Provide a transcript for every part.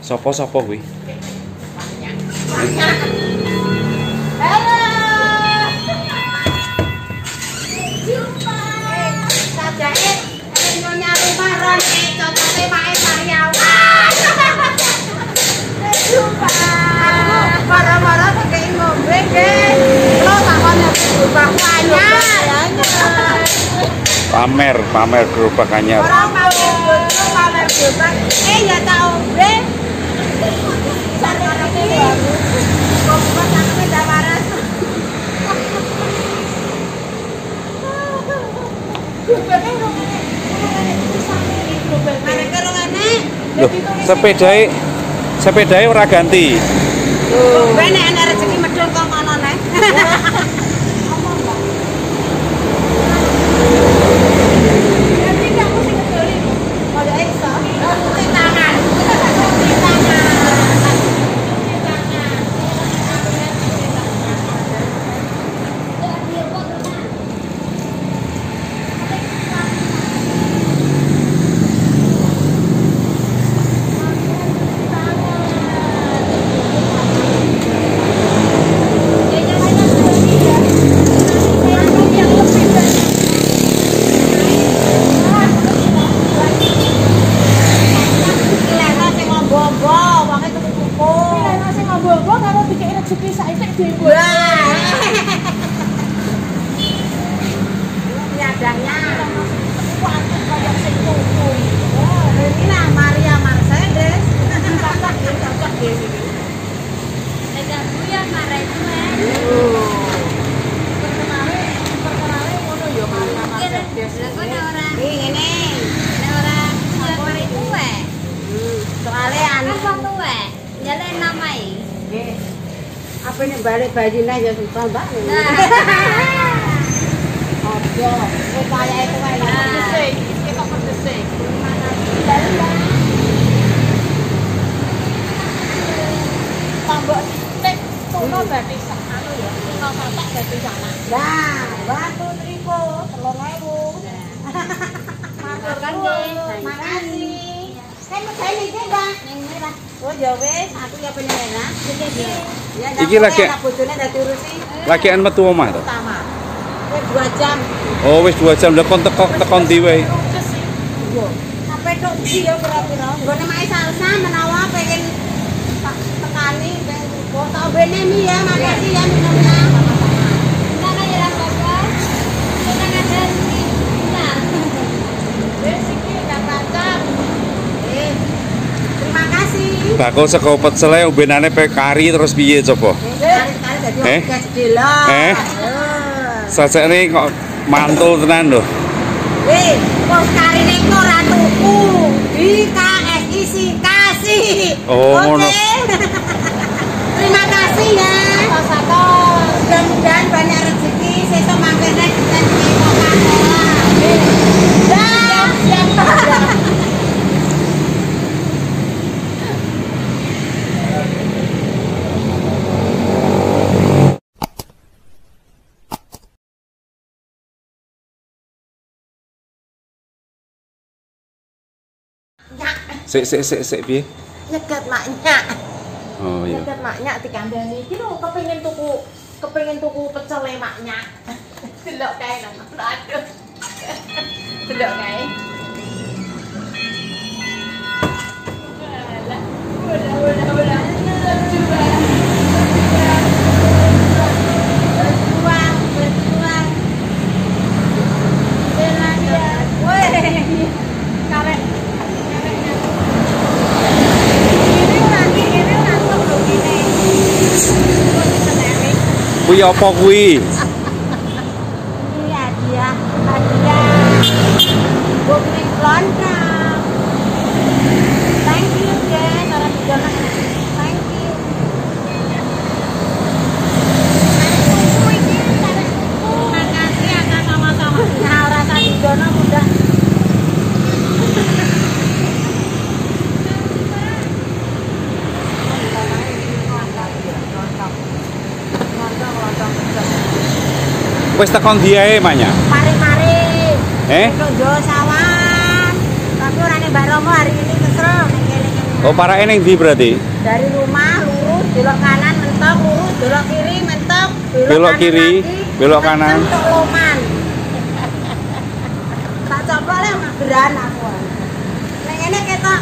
Sopo kuwi? Pamer gerobak anyar. Orang mau foto pamer gerobak. Ya tahu bre. Sarana iki. Kok sampe dawaran. Loh, sepedae ora ganti. Ben nek rezeki medhun kok ngono nek. Apa ini balik bajunya ya susah banget. Ojo, kayak itu kayak kita berdesik. Tambah tek tuno berarti anu ya, tuno satak berarti sana. Nah, batu triko 3.000. Matur kan nggih. Makasih. Kan medeni iki, Mbak. Ning mirah. Oh ya wis, aku ya penyelenggara. Ya, iki lagi bojone dadi urusi. Lagian metu omah to? Utama. Wis 2 jam. Oh, wis 2 jam. Lah kon tekon ndi wae? Yo, sampai tok ndi ya kira-kira. Nggone mae salsa menawa pengen tak tekani pengen kok tak bene mi ya, makasih ya minumnya. Enggak ya lah Bapak. Kita ada di benar. Wis iki udah pacar. Terima kasih. Bako saka pecele ombenane pe kari terus piye coba? Kari dadi oke sedelok. Sasekne kok mantul tenan lho. Kok karine kok ora tuku. Di KSI kasih. Oh, ngono. Terima kasih ya. Satu-satu. Mudah-mudahan banyak rezeki sesuk mampir nek kita Coca-Cola. Siap. Sik piye? Nyegat maknya. Oh iya. Nyegat maknya dikandani. Iki lho kepengin tuku pecel maknya. Delok kae nang. Aduh. Delok kae. Bola. Berjuang. Jalan. Woi. Karek. Kuwi apa kuwi? Ini hadiah. Booking lontong. Thank you guys, orang dijono. Thank you. Makasih atas sama-sama. Nah, rasa dijono mudah. Wis tekan ndi ae manya? Mari-mari. Nunjuk sawan. Tapi ora nek Mbak Romo hari ini kesel ning kene. Oh, parake ning ndi berarti? Dari rumah lurus, belok kanan mentok, lurus, belok kiri mentok, Belok kiri, belok kanan. Mentok Loman. Tak coba lah mageran aku. Ning ngene ketok.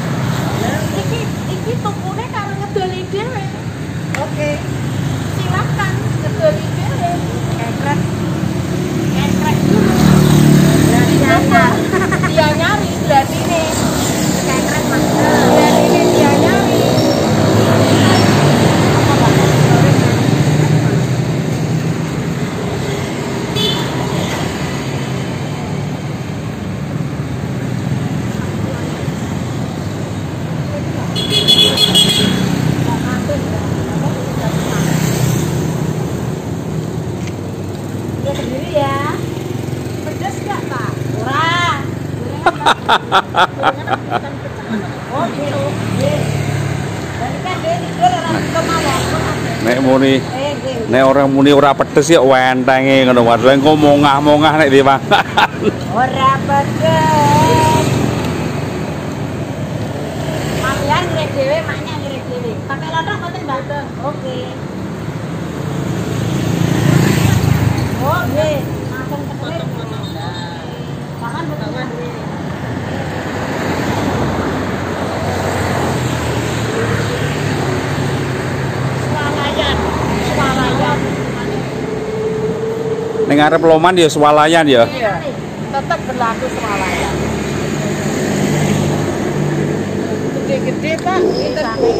Iki tukune karo ngedoli dhewe. Oke. Silakan ngedoli dhewe. Kekrek. Kekrek dulu. Dia nyari berarti ini. Kekrek Mas. Berarti ini dia nyari. Dia sendiri ya. Pedas enggak, Pak? Murah. Oh, gitu. Berarti kan dia tidur orang kemawon. Nek orang muni ora pedes ya wentenge ngono wae. Engko mongah-mongah nek dipangan. Ora pedes. Mamian ngirit dhewe, maknya ngirit dhewe. Pakai lontong mboten, Mbak? Oke. Oh, nggih. Langsung ketemu. Makan betul. Swalayan. Ning arep Loman ya swalayan ya. Iya. Tetap berlaku swalayan. Gede-gede, Pak. Pinten, Bu?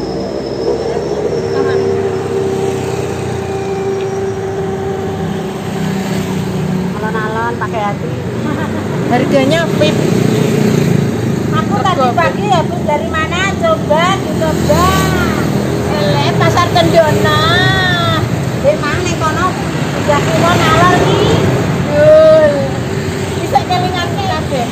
Alon-alon pakai hati. Harganya pip. Aku tadi pagi habis dari mana? Coba dicoba. Pasar Kendona. Di mana kono? Udah kilo nalor nih. Yul. Bisa kelingan kabeh.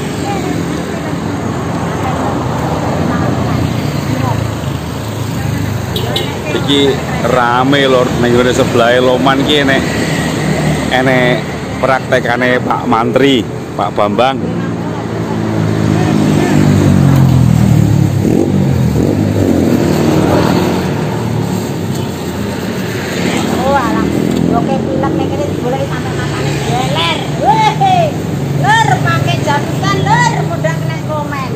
Iki rame lho ning ngene sebelah Loman ki enek praktekane Pak Mantri, Pak Bambang. Oh alah, oke pilek nek kene digoleki sampe matane geler. Weh. Lur pakai jamutan lur mudah kena komen.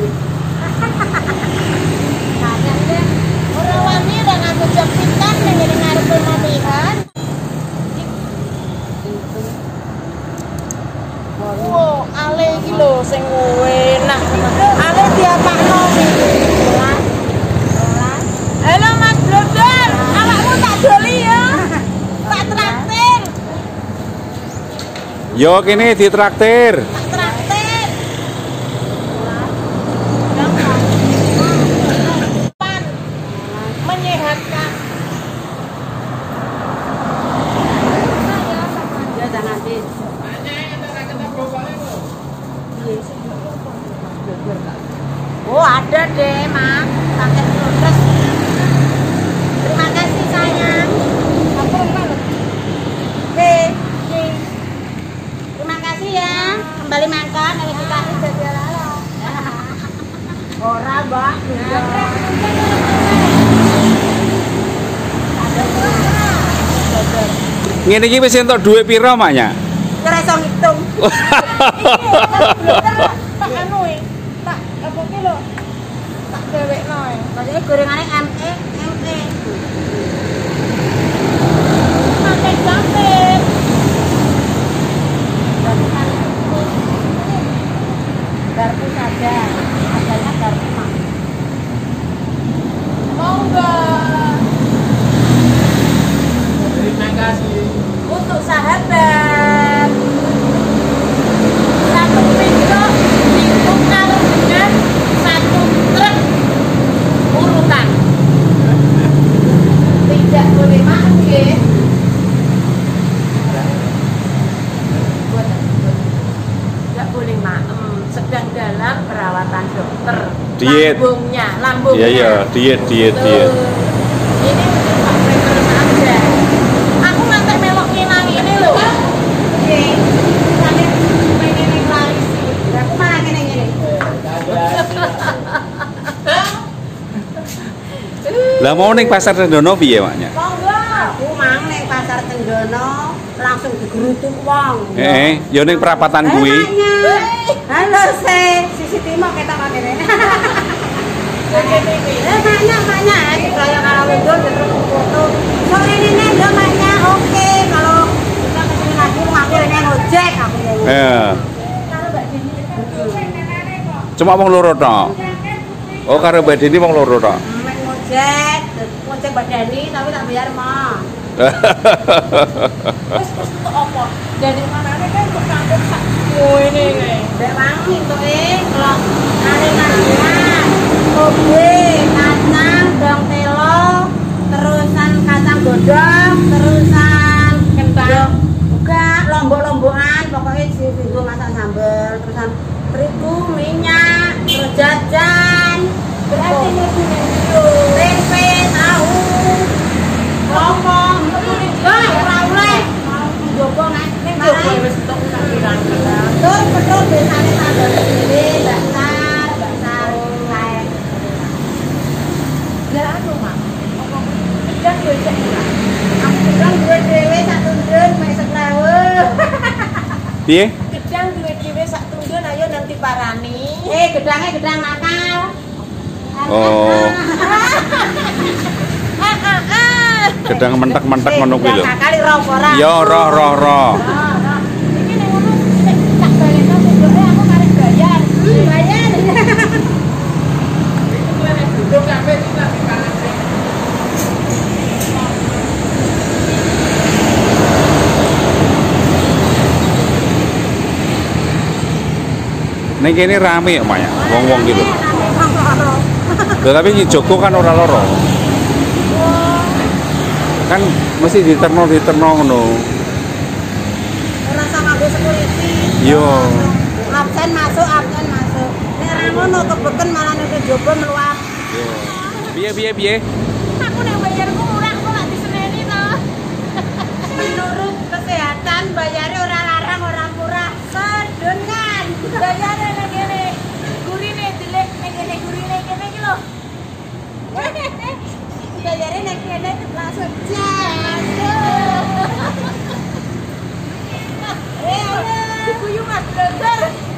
Kadang deh ora wani ora nganggo jamutan ning ngene ngarep mobilan. Wow, ale iki lho sing enak. Ale diapakno iki? Halo Mas Blodor, awakmu tak doli ya. Tak traktir. Yo kene ditraktir. Tak traktir. Pan menyehatkan. Ya jangan nanti. Oh ada deh Mas, pakai terus. Terima kasih sayang. Oke. Terima kasih ya. Kembali makan kalau dikasih jadi lala. Ora Mbak. Ngene iki wis entuk dhuwit pira maknya? Ora iso ngitung. Tak anu tak apa ki lho. Tak dewekno e. Padahal gorengane ME. Pakai jampit. Garpu saja. Adanya garpu mak. Mau enggak? Terima kasih. Untuk sahabat. Satu pintu ditukar dengan satu truk urutan. Tidak boleh mati. Tidak boleh maem. Sedang dalam perawatan dokter. Diet. Lambungnya. Iya, diet. Ini Pak Premer saja. Aku ngantek melok ngilang ini loh. Oke. Sampai pengen neklarisi. Aku malah ngene-ngene. Lah mau ning pasar Tendono piye, Maknya? Monggo. Aku mang ning pasar Tendono langsung digerutuk wong. Ya ning perapatan kuwi. Halo, Sisi Timo ketok kok kene. Maknya, saya kalau mundur terus foto. Sore ini nih, Maknya, oke. Kalau kita kesini lagi, aku ini ngojek aku. Kalau Mbak Dini, cuma wong loro tok. Oh, karo Mbak Dini wong loro tok. Ngojek Mbak Dani tapi tak bayar mah. Terus untuk apa? Dari mana kan untuk kampung sak ini. Mbak wangi tuh kalau kare-karean, kobe, kacang, dong telo, terusan kacang godong, terusan kentang. Enggak, lombok-lombokan, pokoknya gue masak sambal, terusan terigu, minyak, terus jajan. Berarti tempe, tahu, ngomong, enggak, oleh jogo nek jogo wis tok tak pirang. Betul biasane sambal sendiri, bakar kae. Ya anu, Mak. Apa gedang yo cek ora. Aku gedang duwe dhewe sak tundun mek 10.000. Piye? Gedang duwe dhewe sak tundun ayo nanti parani. Gedangnya gedang nakal. Oh. Gedang mentek-mentek ngono kuwi lho. Kali roh ora. Ya roh. Iki nek ngono tak baleno munduke aku karek bayar. Bayar. Iki nek duduk kabeh iki tak dikalase. Ning kene rame ya, Maya. Wong-wong iki lho. Tapi di Joko kan ora loro. Kan mesti diterno ngono. Ora sama nggo security. Yo. Absen masuk. Nek ora ngono kebeken malah nek jogo meluap. Yo. Piye? Aku nek bayarku murah kok lak diseneni to. Menurut kesehatan bayarnya ora larang ora murah. Sedun kan. Bayarnya nek kene. Gurine dilek nek kene gurine kene iki lho. Bayarnya nek kene langsung dikuyu Mas Brother.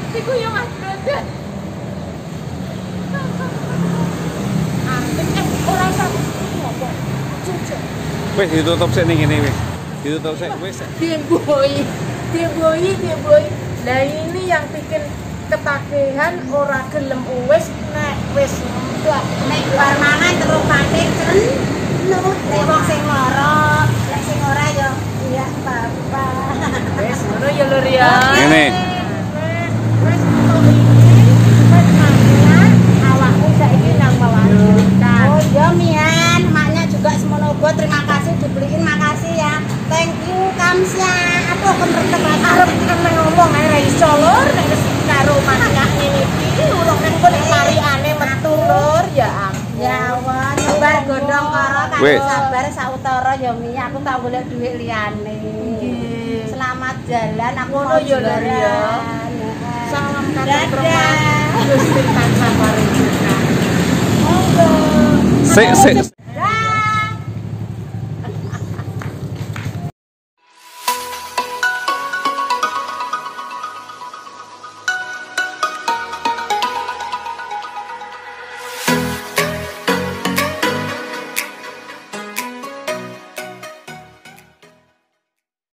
Ora sampe ngopo. Cucuk. Wis ditutup sik ning kene wis. Ditutup sik wis. Diboyi. Lah ini yang bikin ketagihan ora gelem wis nek wis nek bar mangan terus panik nut nek wong sing lara nek sing ora ya iya apa-apa wis ngono ya lur ya Ngene. wis untuk iki wis mangan awakku saiki nang melanjutkan oh ya Mian maknya juga semono uga terima kasih dibeliin makasih ya thank you Kamsya aduh kemertek arep ngomong ae ra iso lur nek wis karo maknya ngene iki urung nang kono mariane metu lur ya ya wah nyebar godhong karo kan sabar sautara ya Mi aku tak golek dhuwit liyane nggih selamat jalan aku ngono ya lur ya salam kata perempuan Gusti tansah paring berkah monggo Sik